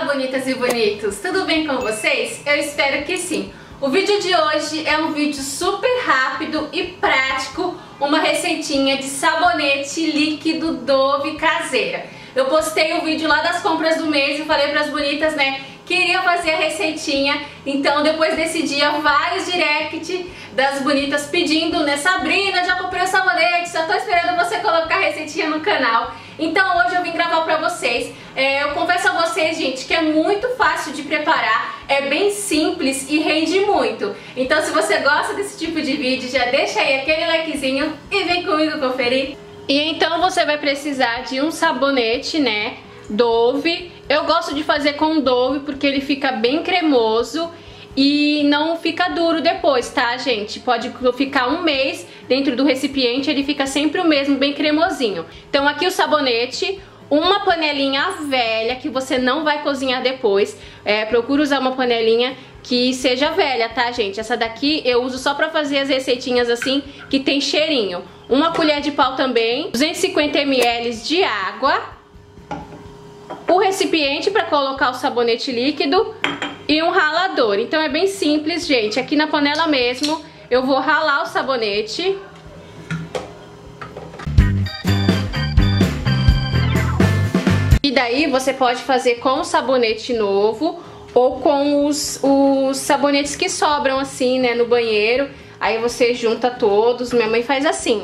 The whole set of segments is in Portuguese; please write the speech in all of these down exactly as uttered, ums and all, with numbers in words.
bonitas e bonitos, tudo bem com vocês? Eu espero que sim. O vídeo de hoje é um vídeo super rápido e prático, uma receitinha de sabonete líquido Dove caseira. Eu postei o vídeo lá das compras do mês e falei para as bonitas, né, queria fazer a receitinha. Então depois desse dia, vários direct das bonitas pedindo, né, Sabrina, já comprei o sabonete, só tô esperando você colocar a receitinha no canal. Então hoje eu vim gravar pra vocês. É, eu confesso a vocês, gente, que é muito fácil de preparar, é bem simples e rende muito. Então se você gosta desse tipo de vídeo, já deixa aí aquele likezinho e vem comigo conferir. E então você vai precisar de um sabonete, né, Dove. Eu gosto de fazer com Dove porque ele fica bem cremoso e não fica duro depois, tá, gente? Pode ficar um mês dentro do recipiente, ele fica sempre o mesmo, bem cremosinho. Então aqui o sabonete, uma panelinha velha que você não vai cozinhar depois. É, procura usar uma panelinha que seja velha, tá, gente? Essa daqui eu uso só pra fazer as receitinhas assim, que tem cheirinho. Uma colher de pau também, duzentos e cinquenta mililitros de água, o recipiente para colocar o sabonete líquido e um ralador. Então é bem simples, gente. Aqui na panela mesmo eu vou ralar o sabonete. E daí você pode fazer com o sabonete novo ou com os, os sabonetes que sobram assim, né, no banheiro. Aí você junta todos, minha mãe faz assim.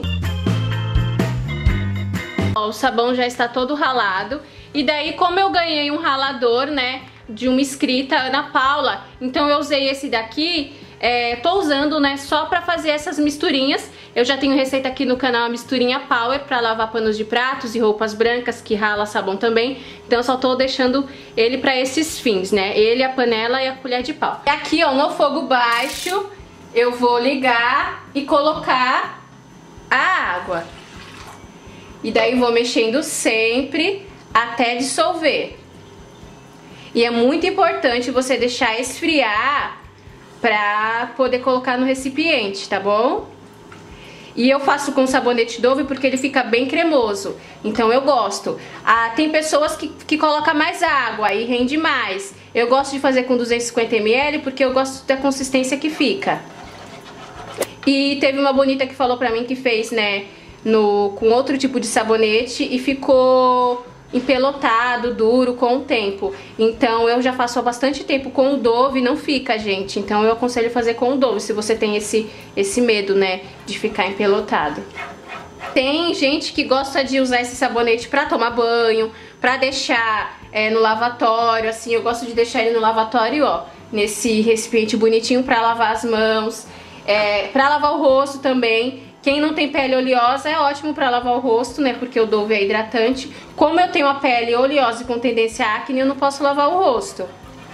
Ó, o sabão já está todo ralado. E daí, como eu ganhei um ralador, né, de uma inscrita, Ana Paula, então eu usei esse daqui, é, tô usando, né, só pra fazer essas misturinhas. Eu já tenho receita aqui no canal, a misturinha Power, pra lavar panos de pratos e roupas brancas, que rala sabão também. Então eu só tô deixando ele pra esses fins, né, ele, a panela e a colher de pau. E aqui, ó, no fogo baixo, eu vou ligar e colocar a água. E daí vou mexendo sempre até dissolver. E é muito importante você deixar esfriar pra poder colocar no recipiente, tá bom? E eu faço com sabonete Dove porque ele fica bem cremoso, então eu gosto. Ah, tem pessoas que, que colocam mais água e rende mais. Eu gosto de fazer com duzentos e cinquenta mililitros porque eu gosto da consistência que fica. E teve uma bonita que falou pra mim que fez, né, no, com outro tipo de sabonete e ficou empelotado, duro com o tempo. Então eu já faço há bastante tempo com o Dove e não fica, gente. Então eu aconselho fazer com o Dove, se você tem esse, esse medo, né, de ficar empelotado. Tem gente que gosta de usar esse sabonete pra tomar banho, pra deixar é, no lavatório, assim. Eu gosto de deixar ele no lavatório, ó, nesse recipiente bonitinho pra lavar as mãos, é, pra lavar o rosto também. Quem não tem pele oleosa é ótimo pra lavar o rosto, né, porque o Dove é hidratante. Como eu tenho a pele oleosa e com tendência à acne, eu não posso lavar o rosto.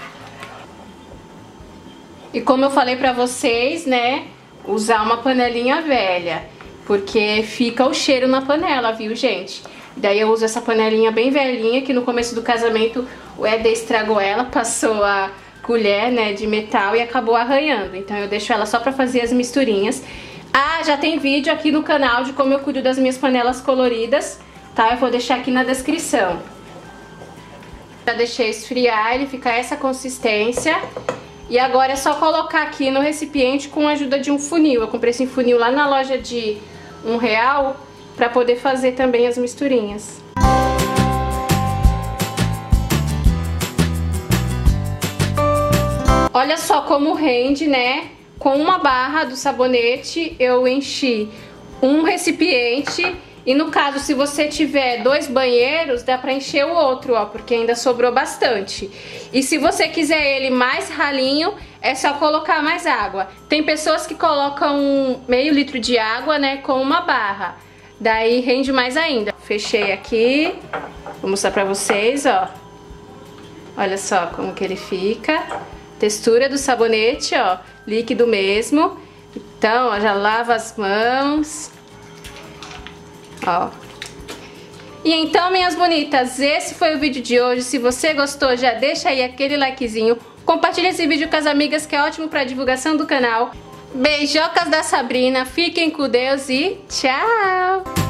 E como eu falei pra vocês, né, usar uma panelinha velha, porque fica o cheiro na panela, viu, gente? Daí eu uso essa panelinha bem velhinha, que no começo do casamento o Éder estragou ela, passou a colher, né, de metal e acabou arranhando. Então eu deixo ela só pra fazer as misturinhas. Ah, já tem vídeo aqui no canal de como eu cuido das minhas panelas coloridas, tá? Eu vou deixar aqui na descrição. Já deixei esfriar, ele fica essa consistência. E agora é só colocar aqui no recipiente com a ajuda de um funil. Eu comprei esse funil lá na loja de um real pra poder fazer também as misturinhas. Olha só como rende, né? Com uma barra do sabonete eu enchi um recipiente e no caso, se você tiver dois banheiros, dá pra encher o outro, ó, porque ainda sobrou bastante. E se você quiser ele mais ralinho, é só colocar mais água. Tem pessoas que colocam meio litro de água, né, com uma barra. Daí rende mais ainda. Fechei aqui, vou mostrar pra vocês, ó. Olha só como que ele fica. Textura do sabonete, ó, líquido mesmo. Então, ó, já lava as mãos. Ó. E então, minhas bonitas, esse foi o vídeo de hoje. Se você gostou, já deixa aí aquele likezinho. Compartilha esse vídeo com as amigas, que é ótimo pra divulgação do canal. Beijocas da Sabrina, fiquem com Deus e tchau!